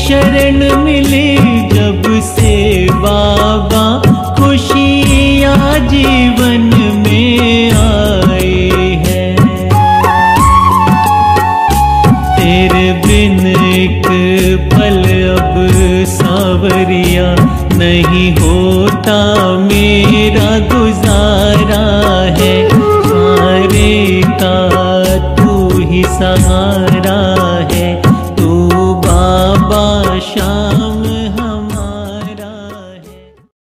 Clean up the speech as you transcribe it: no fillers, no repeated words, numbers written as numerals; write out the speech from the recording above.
शरण मिली जब से बाबा, खुशियाँ जीवन में आई है। तेरे बिन एक पल अब सांवरिया नहीं होता मेरा गुजारा है। सारे का तू ही सहारा है, तू बाबा श्याम।